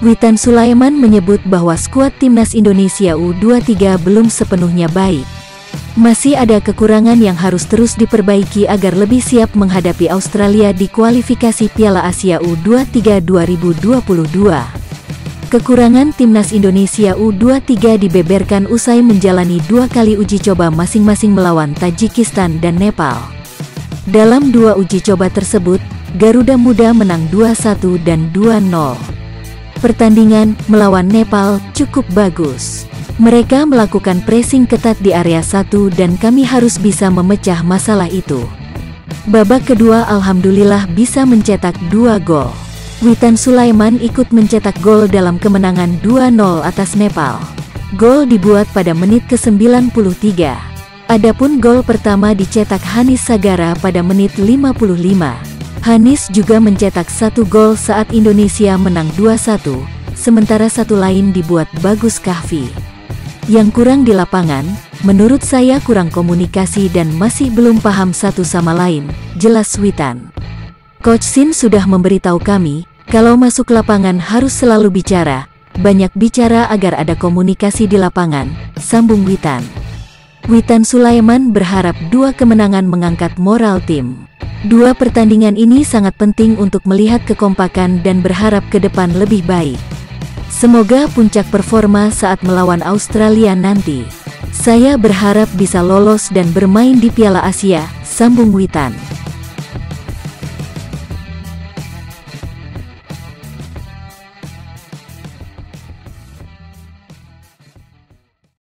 Witan Sulaiman menyebut bahwa skuad timnas Indonesia U23 belum sepenuhnya baik. Masih ada kekurangan yang harus terus diperbaiki agar lebih siap menghadapi Australia di kualifikasi Piala Asia U23 2022. Kekurangan timnas Indonesia U23 dibeberkan usai menjalani 2 kali uji coba masing-masing melawan Tajikistan dan Nepal. Dalam 2 uji coba tersebut, Garuda Muda menang 2-1 dan 2-0. Pertandingan melawan Nepal cukup bagus. Mereka melakukan pressing ketat di area 1 dan kami harus bisa memecah masalah itu. Babak kedua alhamdulillah bisa mencetak 2 gol. Witan Sulaiman ikut mencetak gol dalam kemenangan 2-0 atas Nepal. Gol dibuat pada menit ke-93. Adapun gol pertama dicetak Hanis Sagara pada menit 55. Hanis juga mencetak 1 gol saat Indonesia menang 2-1, sementara 1 lain dibuat Bagus Kahfi. Yang kurang di lapangan, menurut saya kurang komunikasi dan masih belum paham satu sama lain, jelas Witan. Coach Sin sudah memberitahu kami, kalau masuk lapangan harus selalu bicara, banyak bicara agar ada komunikasi di lapangan, sambung Witan. Witan Sulaiman berharap 2 kemenangan mengangkat moral tim. 2 pertandingan ini sangat penting untuk melihat kekompakan dan berharap ke depan lebih baik. Semoga puncak performa saat melawan Australia nanti. Saya berharap bisa lolos dan bermain di Piala Asia, sambung Witan.